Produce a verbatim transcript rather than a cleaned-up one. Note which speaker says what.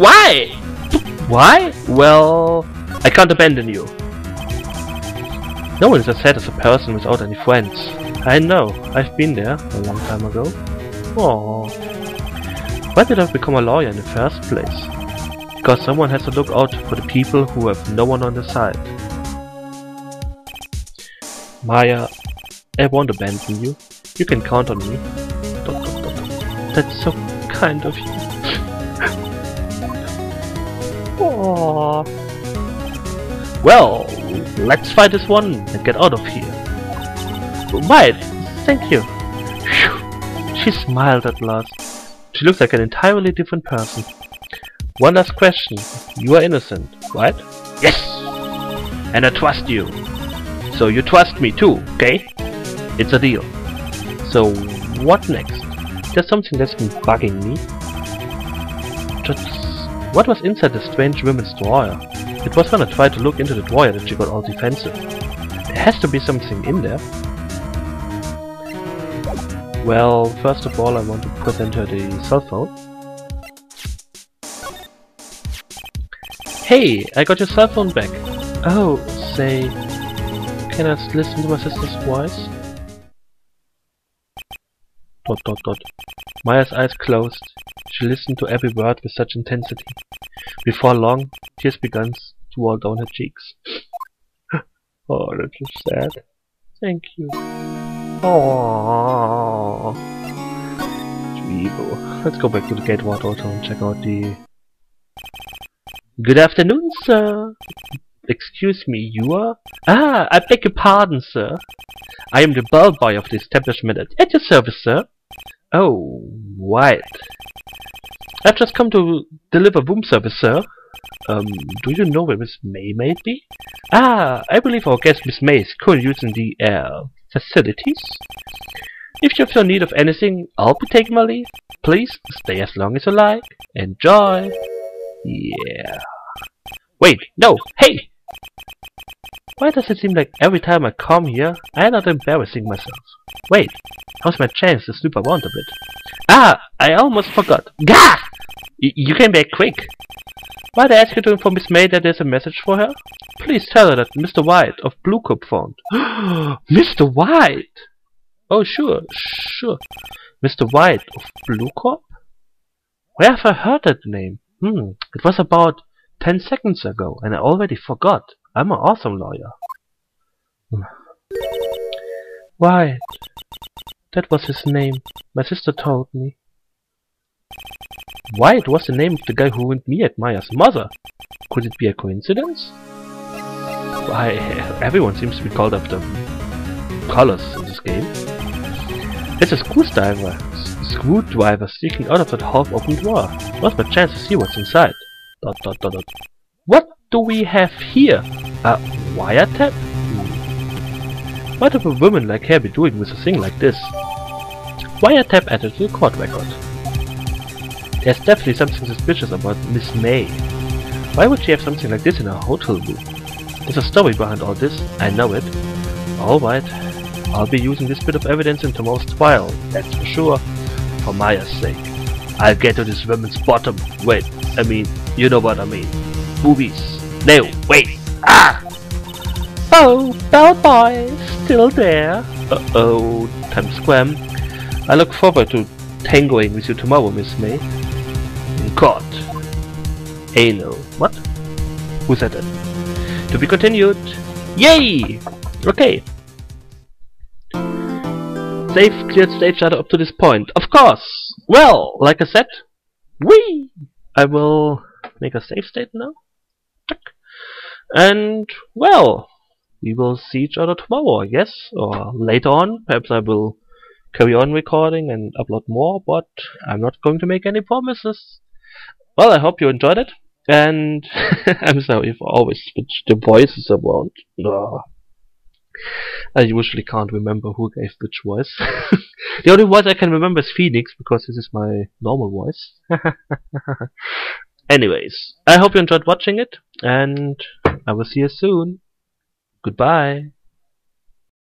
Speaker 1: Why? Why? Well, I can't abandon you. No one is as sad as a person without any friends. I know, I've been there a long time ago. Aww. Why did I become a lawyer in the first place? Because someone has to look out for the people who have no one on their side. Maya, I won't abandon you. You can count on me. Dot, dot, dot. That's so kind of you. Aww. Well, let's fight this one and get out of here. Right, thank you. Whew. She smiled at last. She looks like an entirely different person. One last question. You are innocent, right? Yes! And I trust you. So you trust me too, okay? It's a deal. So, what next? There's something that's been bugging me. Just what was inside the strange woman's drawer? It was when I tried to look into the drawer that she got all defensive. There has to be something in there. Well, first of all I want to present her the cell phone. Hey, I got your cell phone back. Oh, say, can I listen to my sister's voice? Dot dot dot. Maya's eyes closed. She listened to every word with such intensity. Before long, tears began to roll down her cheeks. Oh, that's so sad. Thank you. Oh, Dweebo. Let's go back to the Gateward Auto and check out the... Good afternoon, sir. Excuse me, you are? Ah, I beg your pardon, sir. I am the bellboy of the establishment at, at your service, sir. Oh, right. I've just come to deliver room service, sir. Um, do you know where Miss May may be? Ah, I believe our guest Miss May is currently using the, uh, facilities. If you feel need of anything, I'll be taking my leave. Please, stay as long as you like. Enjoy. Yeah. Wait, no, hey! Why does it seem like every time I come here, I end up embarrassing myself? Wait, how's my chance to snoop around a bit? Ah, I almost forgot. Gah! Y you came back quick. Might I ask you to inform Miss May that there's a message for her? Please tell her that Mister White of Blue Corp phoned. Mister White! Oh, sure, sure. Mister White of Blue Corp? Where have I heard that name? Hmm, it was about ten seconds ago, and I already forgot. I'm an awesome lawyer. White. That was his name. My sister told me. White was the name of the guy who ruined me at Maya's mother. Could it be a coincidence? Why, everyone seems to be called after colors in this game. It's a screwdriver, screwdriver sticking out of that half-open drawer. What's my chance to see what's inside? Dot dot dot dot. What do we have here? A wiretap? Hmm. What would a woman like her be doing with a thing like this? Wiretap added to the court record. There's definitely something suspicious about Miss May. Why would she have something like this in her hotel room? There's a story behind all this, I know it. Alright, I'll be using this bit of evidence in tomorrow's trial, that's for sure. For Maya's sake. I'll get to this woman's bottom. Wait, I mean, you know what I mean. Boobies. No, wait! Ah! Oh, bellboy, still there. Uh-oh, time scram. I look forward to tangoing with you tomorrow, Miss May. In court. Anal. What? Who said that? To be continued. Yay! Okay. Save cleared stage data up to this point. Of course! Well, like I said, whee! I will make a save state now. And, well, we will see each other tomorrow, I guess. Or later on. Perhaps I will carry on recording and upload more, but I'm not going to make any promises. Well, I hope you enjoyed it. And I'm sorry if I always switch the voices around. Ugh. I usually can't remember who gave which voice. The only voice I can remember is Phoenix, because this is my normal voice. Anyways, I hope you enjoyed watching it, and I will see you soon. Goodbye.